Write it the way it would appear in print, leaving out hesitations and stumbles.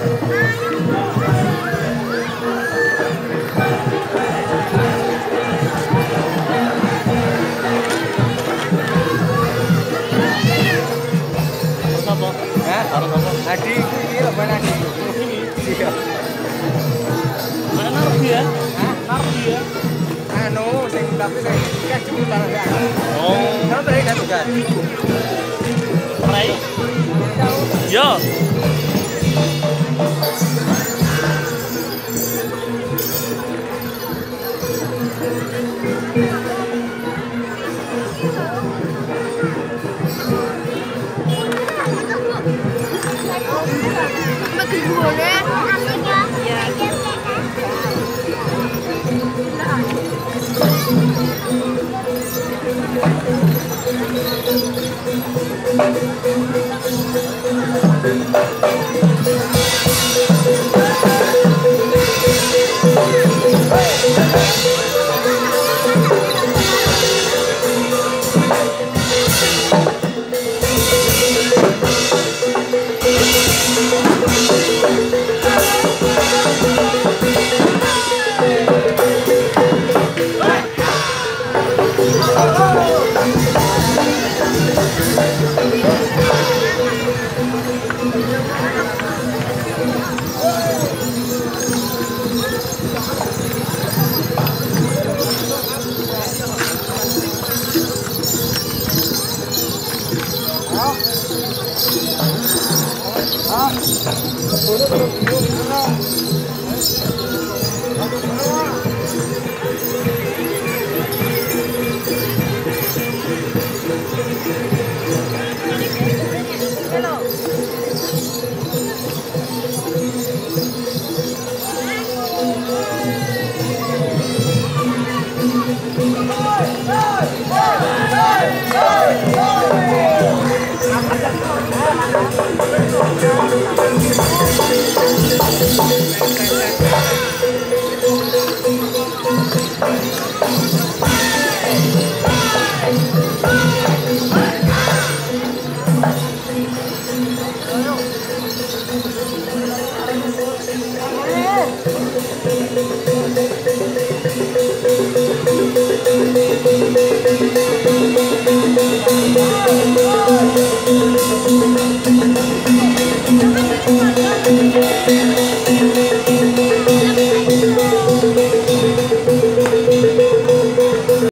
Adikku ini lho, mana adikku? Ini. Iya. Mana naruh dia? Hah? Naruh dia? Anu, tapi saya kan cuma taruh di anu. Oh. Taruh tadi kan juga. Rai? Yo. Makin boleh. Ya.